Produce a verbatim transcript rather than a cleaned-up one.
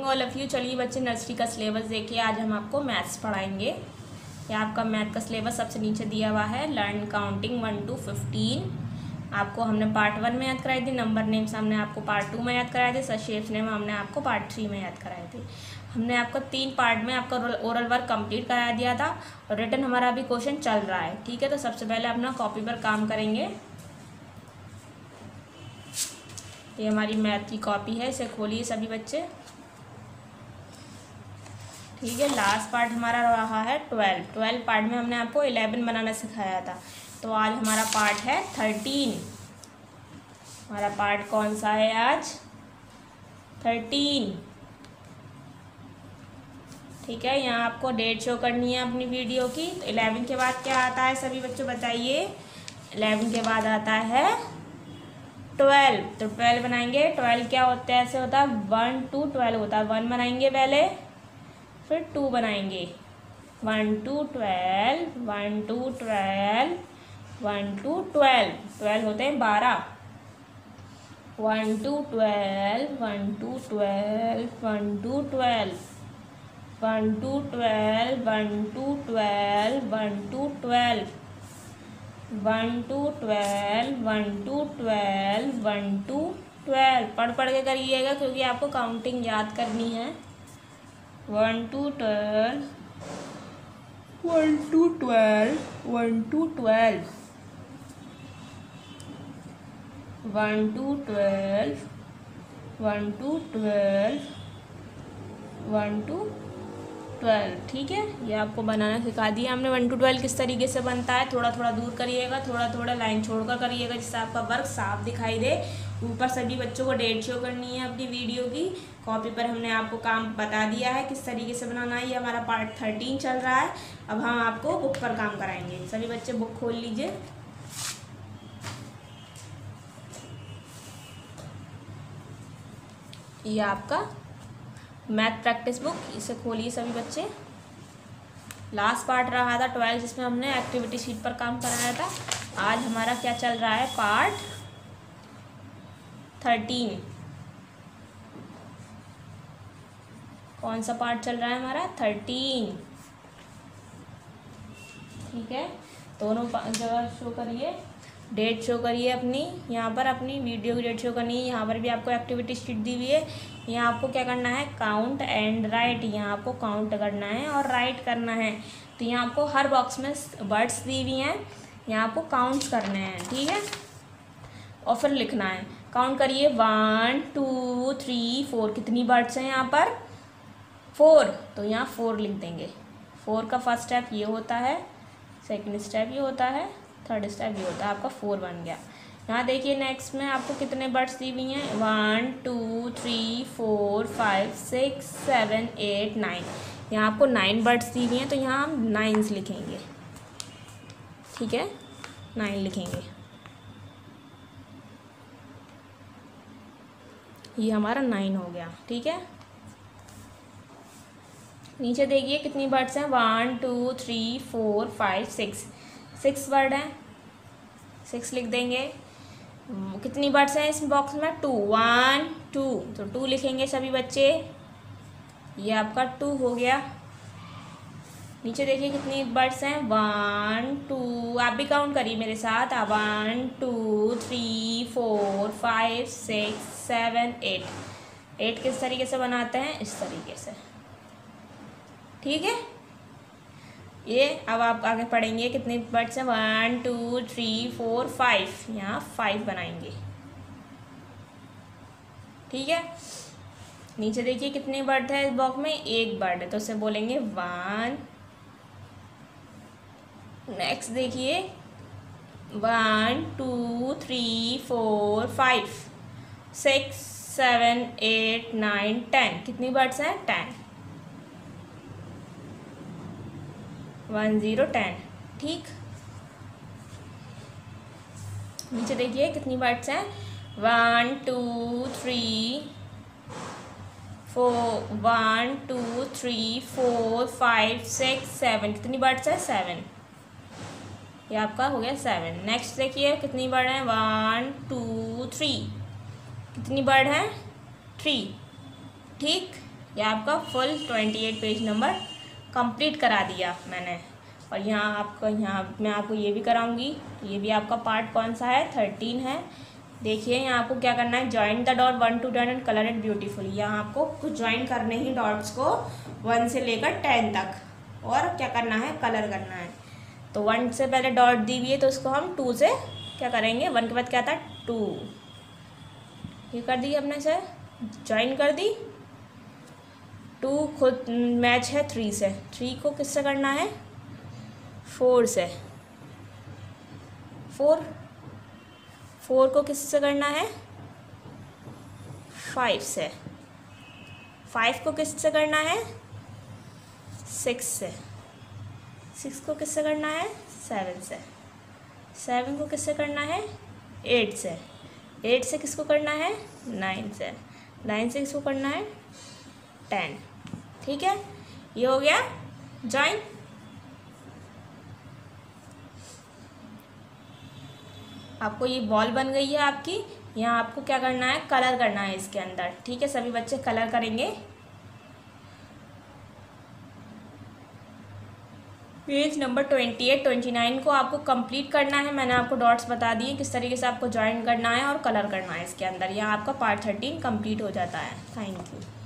All of you. चलिए बच्चे nursery का सिलेबस देखिए। आज हम आपको मैथ्स पढ़ाएंगे। ये आपका मैथ का सिलेबस सबसे नीचे दिया हुआ है। Learn counting one to fifteen आपको हमने पार्ट वन में याद कराई थी। नंबर नेम्स हमने आपको पार्ट टू में याद कराए थे। शेप्स नेम हमने आपको पार्ट थ्री में याद कराए थे। हमने आपको तीन पार्ट में आपका ओरल वर्क कंप्लीट करा दिया था और रिटन हमारा अभी क्वेश्चन चल रहा है। ठीक है, तो सबसे पहले अपना कॉपी पर काम करेंगे। ये हमारी मैथ की कॉपी है, इसे खोलिए सभी बच्चे। ठीक है, लास्ट पार्ट हमारा रहा है ट्वेल्व। ट्वेल्व पार्ट में हमने आपको इलेवन बनाना सिखाया था, तो आज हमारा पार्ट है थर्टीन। हमारा पार्ट कौन सा है आज? थर्टीन। ठीक है, यहाँ आपको डेट शो करनी है अपनी वीडियो की। तो इलेवन के बाद क्या आता है सभी बच्चों बताइए? इलेवन के बाद आता है ट्वेल्व। तो ट्वेल्व बनाएंगे। ट्वेल्व क्या होता है? ऐसे होता है वन टू ट्वेल्व होता है। वन बनाएंगे पहले, फिर टू बनाएंगे। One to twelve, one to twelve, one to twelve. Twelve होते हैं बारह। One to twelve, one to twelve, one to twelve, one to twelve, one to twelve, one to twelve, one to twelve, one to twelve, one to twelve. पढ़ पढ़ के करिएगा क्योंकि आपको counting याद करनी है। One to twelve, one to twelve, one to twelve, one to twelve, one to twelve, one to twelve. ठीक है, ये आपको बनाना सिखा दिया हमने। वन टू ट्वेल्व किस तरीके से बनता है, थोड़ा थोड़ा दूर करिएगा, थोड़ा थोड़ा लाइन छोड़कर करिएगा जिससे आपका वर्क साफ दिखाई दे। ऊपर सभी बच्चों को डेट शो करनी है अपनी वीडियो की। कॉपी पर हमने आपको काम बता दिया है किस तरीके से बनाना है। ये हमारा पार्ट थर्टीन चल रहा है। अब हम आपको बुक पर काम कराएंगे। सभी बच्चे बुक खोल लीजिए। ये आपका मैथ प्रैक्टिस बुक, इसे खोलिए सभी बच्चे। लास्ट पार्ट रहा था ट्वेल्व जिसमें हमने एक्टिविटी शीट पर काम कराया था। आज हमारा क्या चल रहा है? Part thirteen. कौन सा पार्ट चल रहा है हमारा? थर्टीन। ठीक है, दोनों जगह शो करिए, डेट शो करिए अपनी। यहाँ पर अपनी वीडियो की डेट शो करनी है। यहाँ पर भी आपको एक्टिविटी शीट दी हुई है। यहाँ आपको क्या करना है? Count and write. यहाँ आपको काउंट करना है और राइट करना है। तो यहाँ आपको हर बॉक्स में वर्ड्स दी हुई हैं, यहाँ आपको काउंट्स करने हैं। ठीक है, और फिर लिखना है। काउंट करिए, वन टू थ्री फोर। कितनी वर्ड्स हैं यहाँ पर? फोर। तो यहाँ फोर लिख देंगे। फोर का फर्स्ट स्टेप ये होता है, सेकेंड स्टेप ये होता है, थर्ड स्टेप ये होता है। आपका फोर बन गया। यहाँ देखिए नेक्स्ट में आपको कितने बर्ड्स दी हुई हैं? One two three four five six seven eight nine. यहाँ आपको नाइन बर्ड्स दी हुई हैं, तो यहाँ हम नाइन्स लिखेंगे। ठीक है, नाइन लिखेंगे। ये हमारा नाइन हो गया। ठीक है, नीचे देखिए कितनी बर्ड्स हैं? One two three four five six. Six bird हैं, सिक्स लिख देंगे। कितनी बर्ड्स हैं इस बॉक्स में? टू। वन टू, तो टू लिखेंगे सभी बच्चे। ये आपका टू हो गया। नीचे देखिए कितनी बर्ड्स हैं? वन टू, आप भी काउंट करिए मेरे साथ। One two three four five six seven eight. Eight किस तरीके से बनाते हैं? इस तरीके से। ठीक है, ये अब आप आगे पढ़ेंगे कितने बर्ड्स हैं? One two three four five. यहाँ फाइव बनाएंगे। ठीक है, नीचे देखिए कितने बर्ड है इस बॉक्स में? एक बर्ड है, तो उसे बोलेंगे वन। नेक्स्ट देखिए one two three four five six seven eight nine ten. कितनी बर्ड्स हैं? टेन। One zero ten. ठीक, नीचे देखिए कितनी बर्ड्स हैं? One two three four, one two three four five six seven. कितनी बर्ड्स हैं? सेवन। ये आपका हो गया सेवन। नेक्स्ट देखिए कितनी बर्ड हैं? One two three. कितनी बर्ड हैं? थ्री। ठीक, ये आपका full twenty eight page number complete करा दिया मैंने। और यहाँ आपको यहाँ मैं आपको ये भी कराऊंगी, ये भी आपका पार्ट कौन सा है, थर्टीन है। देखिए यहाँ आपको क्या करना है, join the dot one to ten and colour it beautifully. यहाँ आपको कुछ ज्वाइन करने ही डॉट्स को वन से लेकर टेन तक, और क्या करना है, कलर करना है। तो वन से पहले डॉट दी हुई है तो उसको हम टू से क्या करेंगे, वन के बाद क्या था, टू। ये कर दी हमने से, ज्वाइन कर दी। टू खुद मैच है थ्री से, थ्री को किससे करना है, फोर से। फोर फोर को किससे करना है, फाइव से। फाइव को किससे करना है, सिक्स से। सिक्स को किससे करना है, सेवन से। सेवन को किससे करना है, एट से। एट से किसको करना है, नाइन से। नाइन से किसको करना है, टेन। ठीक है, ये हो गया ज्वाइन। आपको ये बॉल बन गई है आपकी। यहाँ आपको क्या करना है, कलर करना है इसके अंदर। ठीक है, सभी बच्चे कलर करेंगे। Page number twenty eight twenty nine को आपको कंप्लीट करना है। मैंने आपको डॉट्स बता दिए किस तरीके से आपको ज्वाइन करना है और कलर करना है इसके अंदर। यहाँ आपका पार्ट थर्टीन कंप्लीट हो जाता है। Thank you.